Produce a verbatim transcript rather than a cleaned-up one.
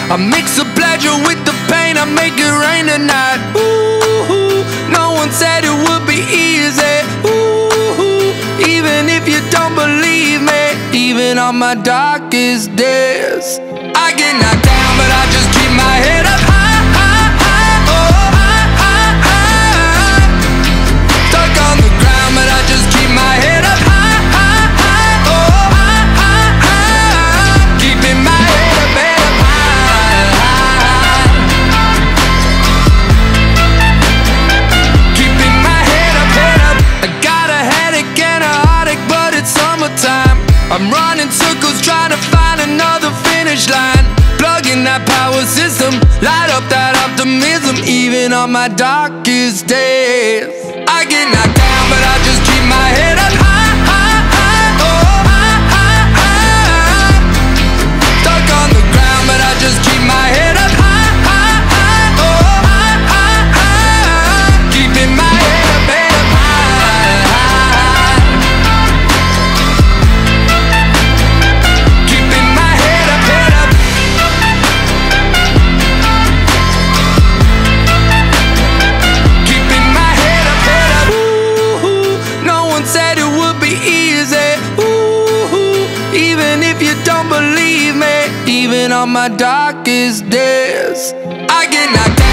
I mix the pleasure with the pain, I make it rain tonight. Ooh, no one said it would be easy. Ooh, even if you don't believe me, even on my darkest days, I get knocked down, but I just keep my head up high, high, high, oh, high, high, high. Stuck on the ground, but I just keep my head up high, high, high, oh, high, high, high. Keeping my head up, head up high, high. Keeping my head up, head up. I got a headache and a heartache, but it's summertime. I'm running circles trying to find another finish line. Plugging that power system, light up that optimism. Even on my darkest days, I get knocked down, but I just keep my head up high, high, high, oh, high, high, high. Stuck on the ground, but I just keep my head up high, high, high, oh, high, high, high. Keeping my head up, head up high, high. Keeping my head up, head up. Keeping my head up, head up. Ooh, no one said it would be easy. Ooh, even if you don't believe me, even on my darkest days, I get knocked down.